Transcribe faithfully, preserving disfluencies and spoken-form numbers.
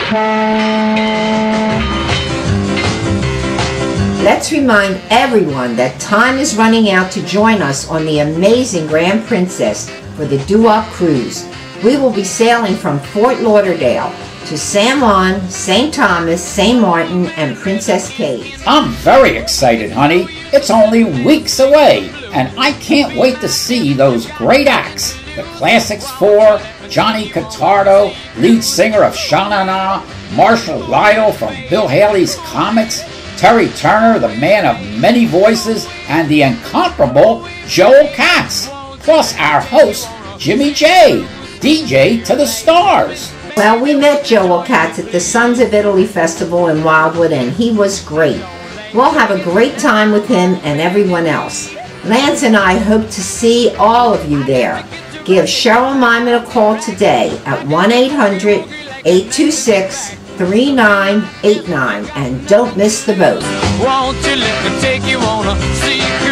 Let's remind everyone that time is running out to join us on the amazing Grand Princess for the Doowop Cruise. We will be sailing from Fort Lauderdale to San Juan, Saint Thomas, Saint Maarten and Princess Cays. I'm very excited, honey. It's only weeks away, and I can't wait to see those great acts. The Classics Four, Johnny Contardo, lead singer of Sha-Na-Na, Marshall Lytle from Bill Haley's Comets, Terry Turner, the man of many voices, and the incomparable Joel Katz, plus our host, Jimmy J, D J to the stars. Well, we met Joel Katz at the Sons of Italy Festival in Wildwood, and he was great. We'll have a great time with him and everyone else. Lance and I hope to see all of you there. Give Sheryl Myman a call today at one eight hundred, eight two six, three nine eight nine and don't miss the boat. Won't you let me take you on a secret